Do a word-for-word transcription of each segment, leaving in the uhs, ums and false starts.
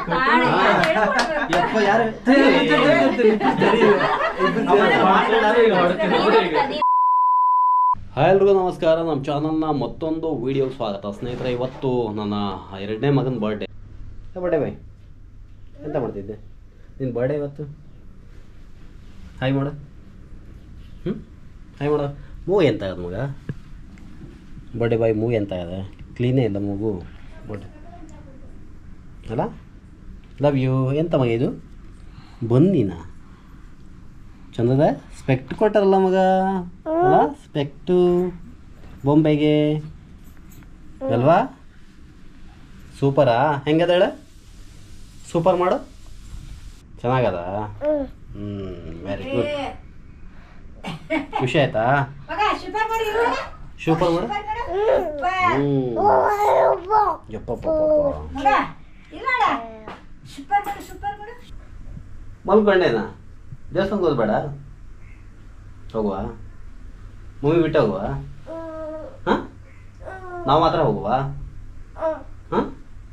ಯಾರು ಹಾಯ್ ಎಲ್ರಿಗೂ ನಮಸ್ಕಾರ. ನಮ್ಮ ಚಾನಲ್ನ ಮತ್ತೊಂದು ವಿಡಿಯೋಗೆ ಸ್ವಾಗತ. ಸ್ನೇಹಿತರೆ, ಇವತ್ತು ನನ್ನ ಎರಡನೇ ಮಗನ ಬರ್ಡೇ. ಬರ್ಡೇ ಬಾಯ್, ಎಂತ ಮಾಡ್ತಿದ್ದೆ? ನಿನ್ನ ಬರ್ಡೇ ಇವತ್ತು. ಹಾಯ್ ಮಾಡ. ಹ್ಞೂ ಹಾಯ್ ಮಾಡ. ಮೂವಿ ಎಂತ ಆಗದ ಮಗ? ಬರ್ಡೇ ಬಾಯ್ ಮೂವಿ ಎಂತ ಆಗದ? ಕ್ಲೀನೇ ಇಲ್ಲ ಮಗು. ಬರ್ಡೇ ಅಲ್ಲ, ಲವ್ ಯು. ಎಂತ ಮಗ ಇದು? ಬಂದಿನ ಚಂದದ ಸ್ಪೆಕ್ಟ್ ಕೊಟ್ಟಾರಲ್ಲ ಮಗ. ಅಲ್ಲ, ಸ್ಪೆಕ್ಟು ಬೊಂಬೆಗೆ ಅಲ್ವಾ? ಸೂಪರಾ? ಹೆಂಗದ ಹೇಳ? ಸೂಪರ್ ಮಾಡು. ಚೆನ್ನಾಗದ? ಹ್ಞೂ, ವೆರಿ ಗುಡ್. ಖುಷಿ ಆಯ್ತಾ? ಸೂಪರ್ ಮಾಡು. ಹ್ಞೂ, ಯಪ್ಪ ಮಲ್ಕೊಂಡೇನಾ? ದೇವಸ್ಥಾನಕ್ಕೆ ಹೋಗ್ಬೇಡ, ಹೋಗುವ. ಮೂವಿ ಬಿಟ್ಟು ಹೋಗುವ. ಹಾಂ, ನಾವು ಮಾತ್ರ ಹೋಗುವ. ಹಾಂ,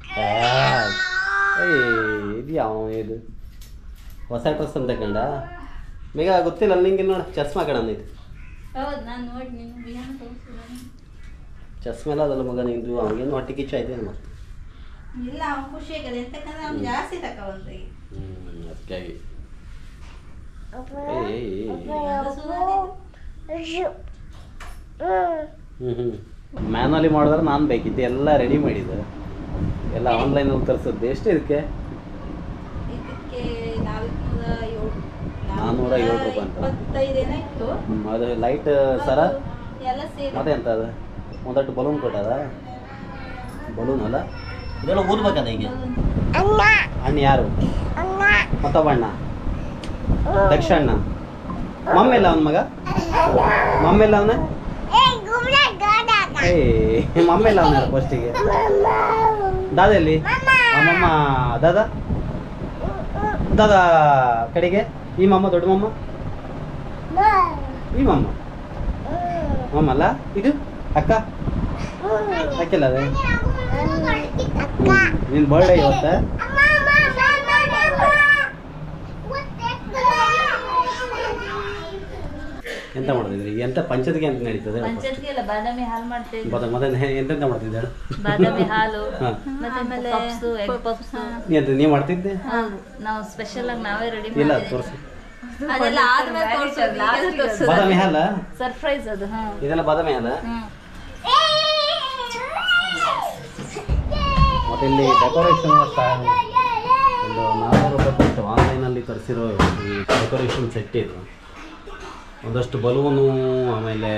ಇದು ಯಾವ ಇದು ಹೊಸ ಡ್ರೆಸ್ ಅಂತ ಕಂಡ ಬೇಗ ಗೊತ್ತಿಲ್ಲ ನಿಂಗೆ. ನೋಡ, ಚಸ್ಮಾ ಕಣಂದೈತಿ. ಚಸ್ಮಾ ಎಲ್ಲ ಅದಲ್ಲ ಮಗ ನಿಂದು. ಅವನಿಗೇನು ಹೊಟ್ಟೆ ಕಿಚ್ಚ ಆಯ್ತು ಮತ್ತೆ. ಇಲ್ಲ, ಅವನು ಖುಷಿ ಆಗದೆ ಎಂತಕ್ಕಂದ್ರೆ ಅವ್ನು ಜಾಸ್ತಿ ತಗೊಂಡು. ಹ್ಞೂ, ಅದಕ್ಕಾಗಿ ಹ್ಞೂ ಹ್ಞೂ ಮ್ಯಾನುವಲಿ ಮಾಡಿದ್ರೆ ನಾನು ಬೇಕಿತ್ತು. ಎಲ್ಲ ರೆಡಿ ಮಾಡಿದ್ದು, ಎಲ್ಲ ಆನ್ಲೈನಲ್ಲಿ ತರಿಸೋದು. ಎಷ್ಟು ಇದಕ್ಕೆ? ನಾನ್ನೂರ ಏಳು ರೂಪಾಯಿ ಅಂತ. ಅದು ಲೈಟ್ ಸರ ಮತ್ತೆ ಎಂತ ಅದು? ಒಂದಟ್ಟು ಬಲೂನ್ ಕೊಟ್ಟದ. ಬಲೂನ್ ಅಲ್ಲ, ಇದೆಲ್ಲ ಊದ್ಬೇಕದ ಹೀಗೆ. ಅಣ್ಣ ಯಾರು? ಮತ್ತೊಬ್ಬ ಅಣ್ಣ, ದಕ್ಷ ಅಣ್ಣ. ಮಮ್ಮೆಲ್ಲ ಅವನ ಮಗ? ಮಮ್ಮೆಲ್ಲ ಅವನ? ಏ ಮಮ್ಮೆಲ್ಲ ಅವನ ಫಸ್ಟಿಗೆ. ದಾದಲ್ಲಿ ಮಮ್ಮ, ದಾದ ದಾದ ಕಡೆಗೆ ಈ ಮಮ್ಮ, ದೊಡ್ಡ ಮಮ್ಮ, ಈ ಮಮ್ಮ ಮಮ್ಮ ಅಲ್ಲ ಇದು ಅಕ್ಕ. ಅಕ್ಕಿಲ್ಲ ಅದೇ. ನಿನ್ನ ಬರ್ಡೇ ಇವತ್ತ? ಎಂತ ಮಾಡ್ತಿದ್ರಿ? ಎಂತ ಪಂಚದಿಗೆ ಅಂತ ನಡೀತದೆ? ಪಂಚದಿಗೆ ಅಲ್ಲ, ಬಾದಾಮಿ ಹಾಲು ಮಾಡ್ತಿದ್ವಿ. ಮತ್ತೆ ಎಂತೆಂತ ಮಾಡ್ತಿದ್ದೆ? ಬಾದಾಮಿ ಹಾಲು, ಮತ್ತೆ ಆಮೇಲೆ ಪಪ್ಸು, ಎಗ್ ಪಪ್ಸು. ಎಂತ ನೀವ್ ಮಾಡ್ತಿದ್ದೆ? ನಾವು ಸ್ಪೆಷಲ್ ಆಗಿ ನಾವೇ ರೆಡಿ ಇಲ್ಲ ಮಾಡ್ತೀವಿ. ಅದೆಲ್ಲ ಆದ್ಮೇಲೆ ತೋರಿಸೋದು. ಬಾದಾಮಿ ಹಾಲ ಸರ್ಪ್ರೈಸ್ ಅದು. ಹಾ, ಇದೆಲ್ಲ ಬಾದಾಮಿ ಹಾಲ. ಮತ್ತೆ ಇಲ್ಲಿ ಡೆಕೋರೇಷನ್ ಒಂದು ನಾನ್ನೂರು ರೂಪಾಯಿ ಕೊಟ್ಟು ಆನ್ಲೈನಲ್ಲಿ ತರಿಸಿರೋ ಈ ಡೆಕೋರೇಷನ್ ಸೆಟ್ ಇದು. ಒಂದಷ್ಟು ಬಲೂನು, ಆಮೇಲೆ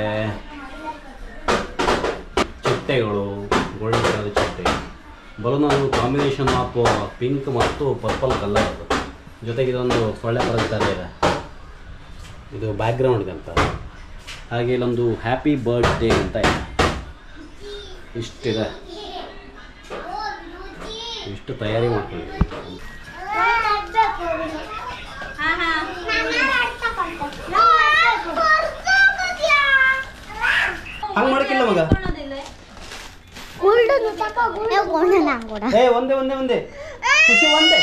ಚಿಟ್ಟೆಗಳು, ಗೋಲ್ಡನ್ ಕಲರ್ ಚಿಟ್ಟೆ. ಬಲೂನು ಕಾಂಬಿನೇಷನ್ ಆಫ್ ಪಿಂಕ್ ಮತ್ತು ಪರ್ಪಲ್ ಕಲರ್. ಅದು ಜೊತೆಗೆ ಇದೊಂದು ಸೊಳ್ಳೆ ಬರುತ್ತಾರೆ, ಇದು ಬ್ಯಾಕ್ಗ್ರೌಂಡ್ಗೆ ಅಂತ. ಹಾಗೆ ಇಲ್ಲೊಂದು ಹ್ಯಾಪಿ ಬರ್ತ್ಡೇ ಅಂತ ಇದೆ. ಇಷ್ಟಿದೆ, ಇಷ್ಟು ತಯಾರಿ ಮಾಡ್ಕೊಂಡಿದ್ದೀವಿ. ಹಂಗೆ ಮಾಡಕ್ಕಿಲ್ಲ ಮಗ. ಏ ಒಂದೇ ಒಂದೇ ಒಂದೇ ಖುಷಿ ಒಂದೇ.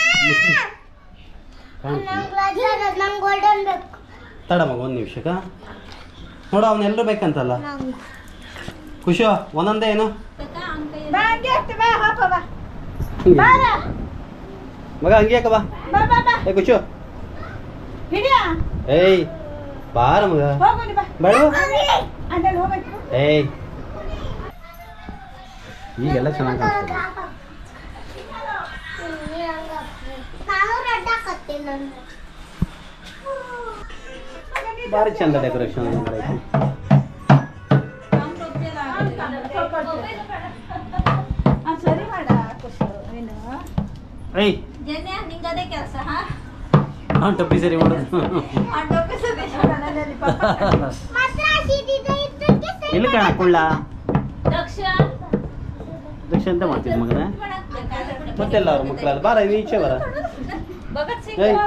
ತಡ ಮಗ ಒಂದು ನಿಮಿಷಕ್ಕ ನೋಡ, ಅವನ್ನೆಲ್ಲರೂ ಬೇಕಂತಲ್ಲ. ಖುಷಿ ಒಂದೊಂದೇ ಏನು ಮಗ? ಹಂಗೆ ಯಾಕ ಬಾ. ಏ ಖುಷಿ, ಏಯ್ ಬಾರ ಮಗ. ಬೇಡ ಏಯ್, ಈಗೆಲ್ಲ ಚೆನ್ನಾಗಿ ಕಾಣಿಸ್ತದೆ. ಭಾರಿ ಚಂದ ಡೆಕೋರೇಷನ್ ಮಾಡೈತಿ. ಏಯ್ ನಿಂಗದೇ ಕೆಲಸ. ಹಾಂ, ಟೊಪ್ಪಿ ಸರಿ ಮಾಡೋದು. ಇಲ್ಲಿ ಕಾಣ ಕುಳ್ಳ ದಕ್ಷ ದಕ್ಷ ಅಂತ ಮಾಡ್ತಿದ್ದ ಮಗನ. ಮತ್ತೆಲ್ಲ ಅವ್ರ ಮಕ್ಕಳಲ್ಲ. ಬಾರ ಈಚೆ ಬರ. ಭಗತ್ ಸಿಂಗ್ ಏಯ್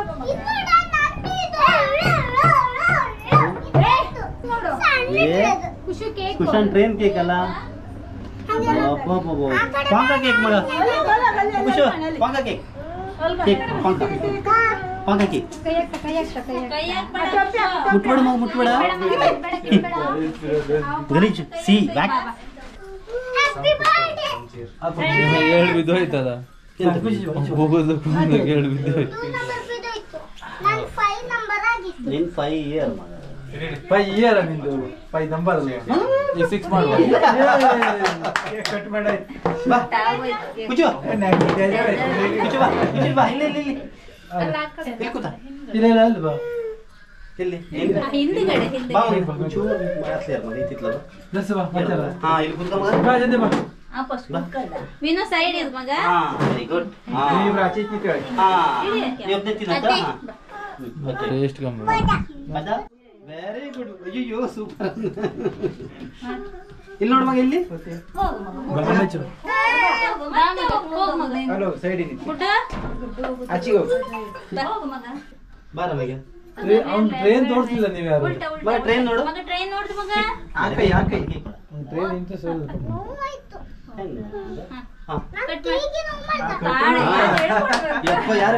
ಕುಶನ್ ಟ್ರೈನ್ ಕೇಕ್ ಅಲ್ಲ. ಪಾಂಕ ಕೇಕ್ ಮಗ. ಖುಷಿ ಪಾಂಕ ಕೇಕ್ ಕೇಕ್ ಪಾಂಕ ಪಾಂಕ ಕೇಕ್ ಮುಟ್ಬೇಡ ಮಗು ಮುಟ್ಬೇಡ ಗಲೀಜ್ ಸಿ ಬ್ಯಾಕ್ ಹೇಳಿ ಬಿದ್ದೋಯ್ತದ ಹೋಗೋದು ಹೇಳಿ ಬಿದ್ದೋಯ್ತು ನಿನ್ ಫೈವ್ ಇಯರ್ ಮಗ ಫೈ ಇಯರ್ ನಿಂದು ಫೈ ನಂಬರ್ ಈಗ ಸಿಕ್ಸ್ ಮಾಡುವ ಕಟ್ ಮಾಡಿ ಬಾ ಕುಚು ಕುಚು ಬಾ ಕುಚು ಬಾ ಇಲ್ಲಿ ಇಲ್ಲಿ ಇಲ್ಲಿ ಇಲ್ಲಿ ಕೂತ ಇಲ್ಲ ಇಲ್ಲ ಅಲ್ಲಿ ಬಾ ಇಲ್ಲಿ ಹಿಂದ್ಗಡೆ ಹಿಂದೆ ಬಾ ಮಗ ಕುಚು ಮಾತಾಡ್ತೀರ ಮಗ ಇತ್ತಿತ್ಲ ದಸ್ ಬಾ ಮಾತಾಡ ಹಾ ಇಲ್ಲಿ ಕೂತ್ಕೊ ಮಗ ಬಾ ಜಲ್ದಿ ಬಾ ವಿನು ಸೈಡ್ ಇದು ಮಗ ಹಾ ವೆರಿ ಗುಡ್ ಹಾ ನೀವು ಆಚೆ ನಿಂತ್ಕೊಳ್ಳಿ ಹಾ ಇವತ್ತು ತಿನ್ನತ್ತ ಓಕೆ ಟೇಸ್ಟ್ ಕಮ್ಮಿ ಮಜಾ ವೆರಿ ಗುಡ್ ಅಯ್ಯೋ ಸೂಪರ್ ಇಲ್ಲಿ ನೋಡು ಮಗ ಇಲ್ಲಿ ಹಲೋ ಸೈಡ್ ನಿಂತು ಪುಟ್ಟ ಆಚೆಗೆ ಹೋಗು ಹೋಗು ಮಗ ಬಾರ ಮಗ ಅವ್ನು ಟ್ರೈನ್ ತೋರಿಸ್ತಿಲ್ಲ ನೀವು ಯಾರು ಉಲ್ಟಾ ಉಲ್ಟಾ ಬಾ ಟ್ರೈನ್ ನೋಡು ಮಗ ಟ್ರೈನ್ ನೋಡ್ದು ಮಗ ಯಾಕೆ ಯಾಕೆ ಟ್ರೈನ್ ಇಂತ ಸೋಲ್ ಹಾ ಕಟ್ ಮಾಡಿ ಹಾ. ಯಪ್ಪ ಯಾರು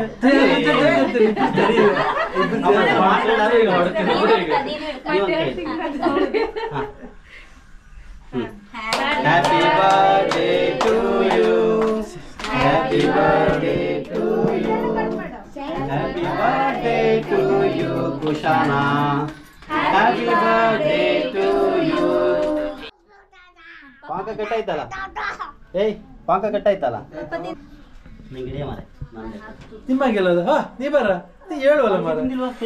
happy birthday to you happy birthday to you happy birthday to you Kushana happy birthday to you ಪಾಕ ಕಟ್ಟಾಯ್ತಲ್ಲ ಏಯ್ ಪಾಕ ಕಟ್ಟಾಯ್ತಲ್ಲ ನಿಂಗೆ ಹಿಡಿಯ ಮಾರೆ ನಿಮ್ಮಾಗೆಲ್ಲ ಅದು ಹಾ ನೀ ಬರ ನೀ ಹೇಳುವಲ್ಲ ಮಾರ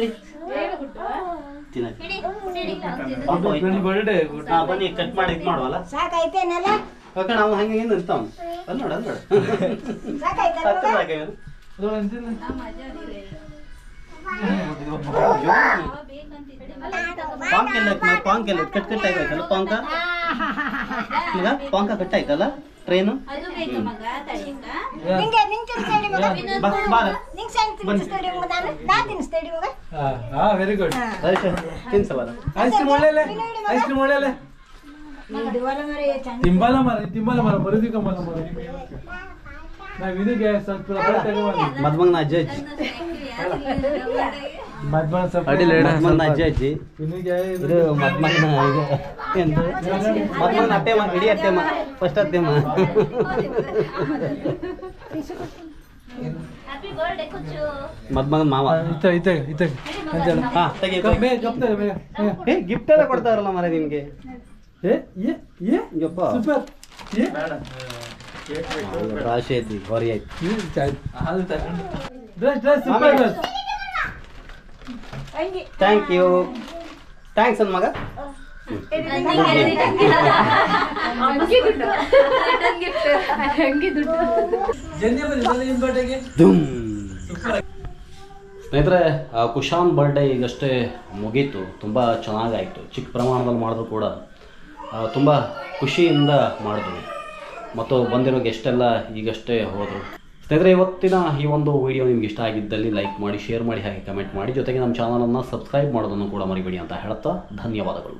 ಬರ್ಡೇ ಬನ್ನಿ ಕಟ್ ಮಾಡಿ ಇದು ಮಾಡುವಲ್ಲ ಸಾಕಾಯ್ತೇನಲ್ಲ ಓಕೆ ನಾವು ಹಂಗೆ ಏನು ನಿಂತಾವ್ ಅಲ್ಲಿ ನೋಡ ಅಲ್ಲಿ ನೋಡ ಸಾಕಾಯ್ತಲ್ಲ ಪಾಂಕ್ ಎಲ್ಲ ಪಾಂಕ್ ಎಲ್ಲ ಕಟ್ ಕಟ್ ಆಯ್ತಲ್ಲ ಪಾಂಕ ಮಗ ಪಾಂಕ ಕಟ್ ಆಯ್ತಲ್ಲ ಟ್ರೈನು ಅದು ಬೇಕಾ ಮಗ ತಡಿಯಕ್ಕ ನಿಂಗೆ ನಿಂಗೆ ತಿನ್ನಿಸ್ತಾಡಿ ಮಗ ಬಾ ಬಾರ ನಿಂಗೆ ಸಣ್ಣ ತಿನ್ನಿಸ್ತಾಡಿ ಮಗ ನಾನು ನಾ ತಿನ್ನಿಸ್ತಾಡಿ ಮಗ ಹಾ ಹಾ ವೆರಿ ಗುಡ್ ಹರೀಶ್ ತಿನ್ಸ ಬಾರ ಐಸ್ ಕ್ರೀಮ್ ಒಳ್ಳೆಯಲ್ಲ ಐಸ್ ಕ್ರೀಮ್ ಒಳ್ಳೆಯಲ್ಲ ಇದು ಒಲ ಮರ ಚಂದ ತಿಂಬಾಲ ಮರ ತಿಂಬಾಲ ಮರ ಬರುದಿ ಕಮ್ಮಲ ಮರ ನಾ ವಿನಿಗೆ ಸ್ವಲ್ಪ ತಗೊಂಡು ಮದ್ಮಂಗ್ ನಾ ಅಜ್ಜಿ ಅಜ್ಜಿ ಮದ್ಮನ ಸ್ವಲ್ಪ ಮದ್ಮಂಗ್ ನಾ ಅಜ್ಜಿ ಅಜ್ಜಿ ವಿನಿಗೆ ಇದು ಮದ್ಮಂಗ್ ನಾ ಇದು ಎಂದು ಮದ್ಮಂಗ್ ಅಟ್ಟೆಮ್ಮ ಇಡೀ ಅಟ್ಟೆಮ್ಮ ಫಸ್ಟ್ ಅಟ್ಟೆಮ್ಮ ಹ್ಯಾಪಿ ಬರ್ತ್ಡೇ ಕುಚ್ಚು ಮದ್ಮಂಗ್ ಮಾವ ಇತ ಇತ ಇತ ಅಂತೆಲ್ಲ ಹಾ ತೆಗಿ ಕಮ್ಮಿ ಗಪ್ತ ಬೇಗ ಏ ಗಿಫ್ಟ್ ಎಲ್ಲ ಕೊಡ್ತಾರಲ್ಲ ಮರ ನಿಮ್ಗೆ ಏ ಏ ಏ ಯಪ್ಪ ಸೂಪರ್ ಏ ರಾಶಿ ಐತಿ ಹೊರಿ ಐತಿ dress dress super dress thank you thanks ಅನ್ ಮಗ ಜಲ್ದಿ ಬಂದಿಲ್ಲ ನಿಮ್ಮ ಬರ್ಡೇಗೆ ಧೂಮ್ ಸ್ನೇಹಿತರೆ ಕುಶಾನ್ ಬರ್ಡೇ ಈಗಷ್ಟೇ ಮುಗೀತು ತುಂಬ ಚೆನ್ನಾಗಾಯಿತು ಚಿಕ್ಕ ಪ್ರಮಾಣದಲ್ಲಿ ಮಾಡಿದ್ರು ಕೂಡ ತುಂಬ ಖುಷಿಯಿಂದ ಮಾಡಿದ್ರು ಮತ್ತು ಬಂದಿರೋ ಗೆಸ್ಟೆಲ್ಲ ಈಗಷ್ಟೇ ಹೋದರು. ಸ್ನೇಹಿತರೆ ಇವತ್ತಿನ ಈ ಒಂದು ವಿಡಿಯೋ ನಿಮ್ಗೆ ಇಷ್ಟ ಆಗಿದ್ದಲ್ಲಿ ಲೈಕ್ ಮಾಡಿ, ಶೇರ್ ಮಾಡಿ, ಹಾಗೆ ಕಮೆಂಟ್ ಮಾಡಿ, ಜೊತೆಗೆ ನಮ್ಮ ಚಾನಲನ್ನು ಸಬ್ಸ್ಕ್ರೈಬ್ ಮಾಡೋದನ್ನು ಕೂಡ ಮರಿಬೇಡಿ ಅಂತ ಹೇಳ್ತಾ ಧನ್ಯವಾದಗಳು.